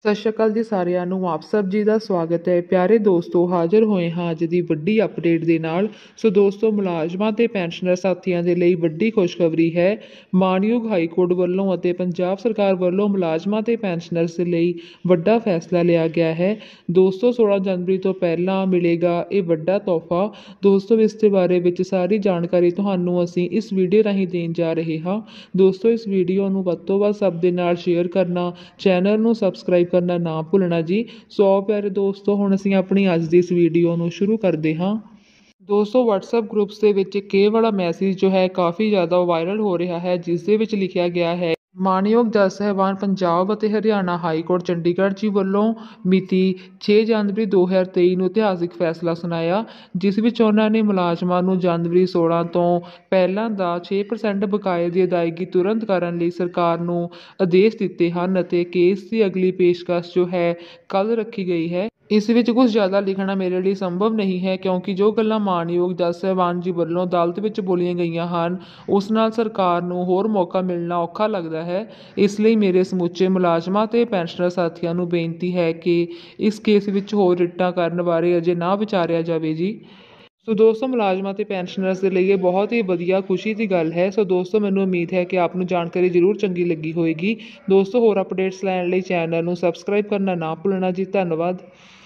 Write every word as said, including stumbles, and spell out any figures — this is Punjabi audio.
ਸਤਿ ਸ਼੍ਰੀ ਅਕਾਲ ਜੀ ਸਾਰਿਆਂ ਨੂੰ ਆਪ ਸਭ ਜੀ ਦਾ ਸਵਾਗਤ ਹੈ। ਪਿਆਰੇ ਦੋਸਤੋ, ਹਾਜ਼ਰ ਹੋਏ ਹਾਂ ਅੱਜ ਦੀ ਵੱਡੀ ਅਪਡੇਟ ਦੇ ਨਾਲ। ਸੋ ਦੋਸਤੋ, ਮੁਲਾਜ਼ਮਾਂ ਤੇ ਪੈਨਸ਼ਨਰ ਸਾਥੀਆਂ ਦੇ ਲਈ ਵੱਡੀ ਖੁਸ਼ਖਬਰੀ ਹੈ। ਮਾਣਯੋਗ ਹਾਈ ਕੋਰਟ ਵੱਲੋਂ ਅਤੇ ਪੰਜਾਬ ਸਰਕਾਰ ਵੱਲੋਂ ਮੁਲਾਜ਼ਮਾਂ ਤੇ ਪੈਨਸ਼ਨਰਸ ਦੇ ਲਈ ਵੱਡਾ ਫੈਸਲਾ ਲਿਆ ਗਿਆ ਹੈ। ਦੋਸਤੋ, ਸੋਲਾਂ ਜਨਵਰੀ ਤੋਂ ਪਹਿਲਾਂ ਮਿਲੇਗਾ ਇਹ ਵੱਡਾ ਤੋਹਫਾ। ਦੋਸਤੋ, ਇਸ ਦੇ ਬਾਰੇ ਵਿੱਚ ਸਾਰੀ ਜਾਣਕਾਰੀ ਤੁਹਾਨੂੰ ਅਸੀਂ ਇਸ ਵੀਡੀਓ ਰਾਹੀਂ ਦੇਣ ਜਾ ਰਹੇ ਹਾਂ। ਦੋਸਤੋ, ਇਸ ਵੀਡੀਓ ਨੂੰ ਵੱਧ ਤੋਂ ਵੱਧ ਸਭ ਦੇ ਨਾਲ ਸ਼ੇਅਰ ਕਰਨਾ, ਚੈਨਲ ਨੂੰ ਸਬਸਕ੍ਰਾਈਬ ਕਰਨਾ ਨਾ ਭੁੱਲਣਾ ਜੀ। ਸੋ ਪਿਆਰੇ ਦੋਸਤੋ, ਹੁਣ ਅਸੀਂ ਆਪਣੀ ਅੱਜ ਦੀ ਇਸ ਵੀਡੀਓ ਨੂੰ ਸ਼ੁਰੂ ਕਰਦੇ ਹਾਂ। ਦੋਸਤੋ, WhatsApp ਗਰੁੱਪਸ ਦੇ ਵਿੱਚ ਇੱਕ ਇਹ ਵਾਲਾ ਮੈਸੇਜ ਜੋ ਹੈ ਕਾਫੀ ਜ਼ਿਆਦਾ ਵਾਇਰਲ ਹੋ ਰਿਹਾ ਹੈ, ਜਿਸ ਦੇ ਵਿੱਚ ਲਿਖਿਆ ਗਿਆ ਹੈ, ਮਾਣਯੋਗ ਜੱਜ ਸਾਹਿਬਾਨ ਪੰਜਾਬ ਅਤੇ ਹਰਿਆਣਾ ਹਾਈ ਕੋਰਟ ਚੰਡੀਗੜ੍ਹ ਜੀ ਵੱਲੋਂ ਮਿਤੀ ਛੇ ਜਨਵਰੀ ਦੋ ਹਜ਼ਾਰ ਤੇਈ ਨੂੰ ਇਤਿਹਾਸਿਕ ਫੈਸਲਾ ਸੁਣਾਇਆ, ਜਿਸ ਵਿੱਚ ਉਹਨਾਂ ਨੇ ਮੁਲਾਜ਼ਮਾਂ ਨੂੰ ਜਨਵਰੀ ਸੋਲਾਂ ਤੋਂ ਪਹਿਲਾਂ ਦਾ ਛੇ ਪਰਸੈਂਟ ਬਕਾਏ ਦੀ ਅਦਾਇਗੀ ਤੁਰੰਤ ਕਰਨ ਲਈ ਸਰਕਾਰ ਨੂੰ ਆਦੇਸ਼ ਦਿੱਤੇ ਹਨ ਅਤੇ ਕੇਸ ਦੀ ਅਗਲੀ ਪੇਸ਼ਕਸ਼ ਜੋ ਹੈ ਕੱਲ੍ਹ ਰੱਖੀ ਗਈ ਹੈ। ਇਸ ਵਿੱਚ ਕੁਝ ਜ਼ਿਆਦਾ ਲਿਖਣਾ ਮੇਰੇ ਲਈ ਸੰਭਵ ਨਹੀਂ ਹੈ, ਕਿਉਂਕਿ ਜੋ ਗੱਲਾਂ ਮਾਣਯੋਗ ਜੱਜ ਸਾਹਿਬਾਨ ਜੀ ਵੱਲੋਂ ਅਦਾਲਤ ਵਿੱਚ ਬੋਲੀਆਂ ਗਈਆਂ ਹਨ, ਉਸ ਨਾਲ ਸਰਕਾਰ ਨੂੰ ਹੋਰ ਮੌਕਾ ਮਿਲਣਾ ਔਖਾ ਲੱਗਦਾ ਹੈ। ਇਸ ਲਈ ਮੇਰੇ ਸਮੁੱਚੇ ਮੁਲਾਜ਼ਮਾਂ ਤੇ ਪੈਨਸ਼ਨਰ ਸਾਥੀਆਂ ਨੂੰ ਬੇਨਤੀ ਹੈ ਕਿ ਇਸ ਕੇਸ ਵਿੱਚ ਹੋਰ ਰਿਟਾਂ ਕਰਨ ਬਾਰੇ ਅਜੇ ਨਾ ਵਿਚਾਰਿਆ ਜਾਵੇ ਜੀ। ਸੋ ਦੋਸਤੋ, ਮੁਲਾਜ਼ਮਾਂ ਤੇ ਪੈਨਸ਼ਨਰਸ ਦੇ ਲਈ ਇਹ ਬਹੁਤ ਹੀ ਵਧੀਆ ਖੁਸ਼ੀ ਦੀ ਗੱਲ ਹੈ। ਸੋ ਦੋਸਤੋ, ਮੈਨੂੰ ਉਮੀਦ ਹੈ ਕਿ ਆਪ ਨੂੰ ਜਾਣਕਾਰੀ ਜ਼ਰੂਰ ਚੰਗੀ ਲੱਗੀ ਹੋਏਗੀ। ਦੋਸਤੋ, ਹੋਰ ਅਪਡੇਟਸ ਲੈਣ ਲਈ ਚੈਨਲ ਨੂੰ ਸਬਸਕ੍ਰਾਈਬ ਕਰਨਾ ਨਾ ਭੁੱਲਣਾ ਜੀ। ਧੰਨਵਾਦ।